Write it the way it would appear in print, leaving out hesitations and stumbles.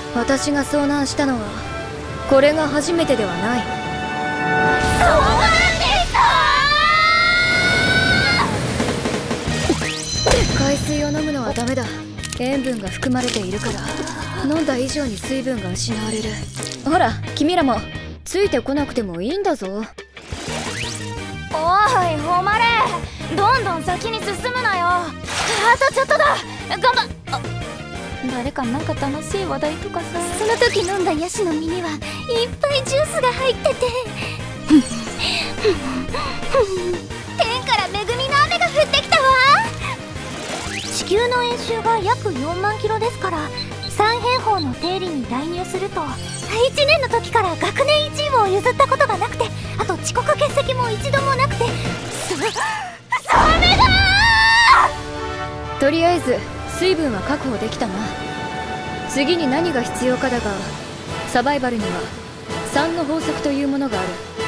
私が遭難したのはこれが初めてではない。 そうなんでした。 海水を飲むのはダメだ。塩分が含まれているから飲んだ以上に水分が失われる。ほら君らもついてこなくてもいいんだぞ。 おい誉れ、どんどん先に進むなよ。あとちょっとだ。誰かなんか楽しい話題とかさ。その時飲んだヤシの実にはいっぱいジュースが入ってて天から恵みの雨が降ってきたわ。地球の円周が約4万キロですから、3平方の定理に代入すると1年の時から学年1位を譲ったことがなくて、あと遅刻欠席も一度もなくて、それだー。 とりあえず水分は確保できたな。次に何が必要かだが、サバイバルには3の法則というものがある。